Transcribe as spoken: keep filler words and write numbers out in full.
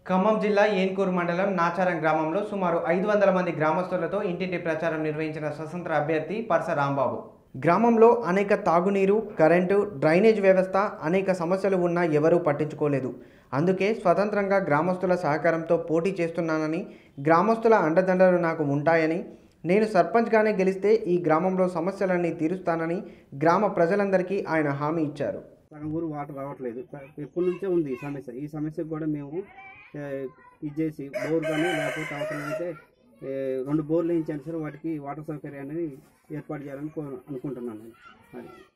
ఖమ్మం జిల్లా ఏన్కూరు మండలం నాచారం గ్రామంలో సుమారు ఐదు వందల మంది గ్రామస్తులతో ఇంటింటి ప్రచారం నిర్వహించిన స్వతంత్ర అభ్యర్థి పర్స రాంబాబు. గ్రామంలో అనేక తాగునీరు, కరెంటు, డ్రైనేజ్ వ్యవస్థ, అనేక సమస్యలు ఉన్నా ఎవరూ పట్టించుకోలేదు. అందుకే స్వతంత్రంగా గ్రామస్తుల సహకారంతో పోటీ చేస్తున్నానని, గ్రామస్తుల అండదండలు నాకు ఉంటాయని, నేను సర్పంచ్గానే గెలిస్తే ఈ గ్రామంలో సమస్యలన్నీ తీరుస్తానని గ్రామ ప్రజలందరికీ ఆయన హామీ ఇచ్చారు. సగం ఊరు వాటర్ రావట్లేదు. ఎప్పటి నుంచే ఉంది ఈ సమస్య. ఈ సమస్యకు కూడా మేము ఇది చేసి బోర్ కానీ లేకపోతే అవసరమైతే రెండు బోర్లు వేయించాను సార్, వాటికి వాటర్ సౌకర్యాన్ని ఏర్పాటు చేయాలని అనుకుంటున్నాను. అది